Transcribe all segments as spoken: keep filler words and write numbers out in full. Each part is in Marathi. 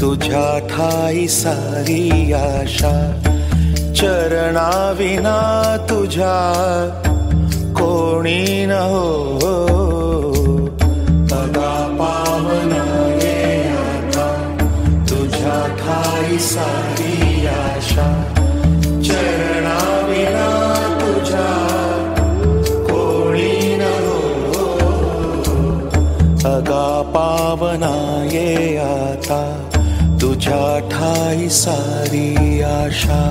तुझ्या ठाई सारी आशा, चरणा विना तुझ्या कोणी न हो. अगा पावना ये आता, तुझ्या ठाई सारी आशा, चरणा विना तुझ्या कोणी न हो. अगा पावना ये आता, तुझ्या ठाई सारी आशा.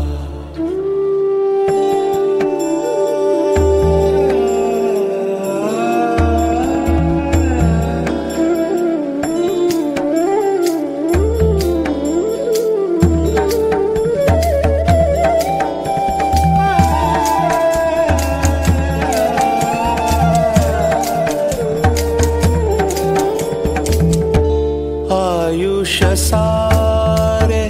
आयुष्य सारे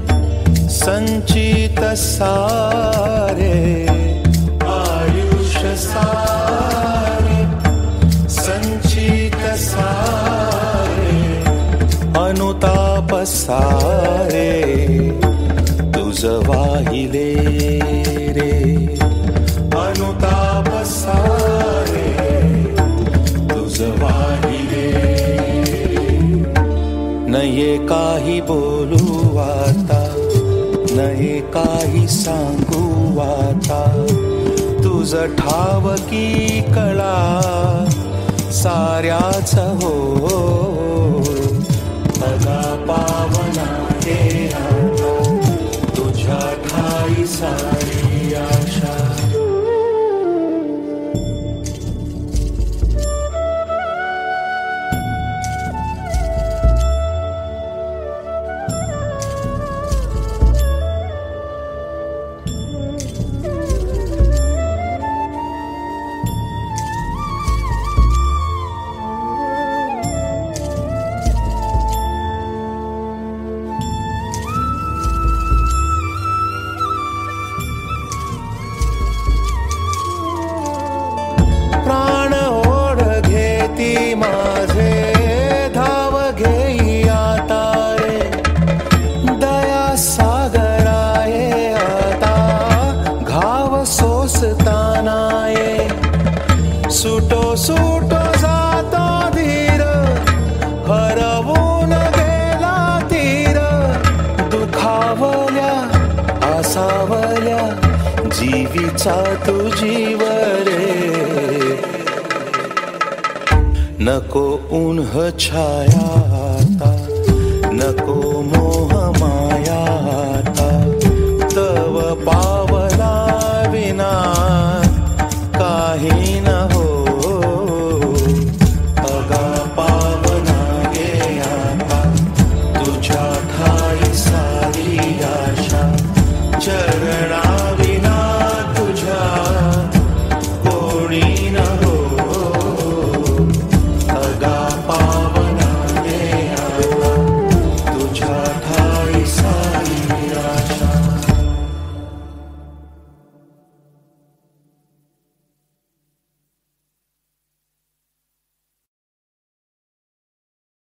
संचित सारे, आयुष्य सारे संचित सारे, अनुताप सारे तुझ वाहिले रे. अनुताप सारे तुझ वाहिले. नये काही बोलू आता, नये काही सांगू आता, तुझ ठावकी कळा साऱ्याच हो. अगा पावना हे आता, तुझ्या ठाई सारी आशा. प्राण ओढ घेती माझे, धाव घेई आता रे. दया सागराये आता, घाव सोसताना ये. सुटो सुटो जातो धीर, हरवून गेला तीर. दुखावल्या आसावल्या जीवीचा तू जीव रे. नको उन्ह छाया आता, नको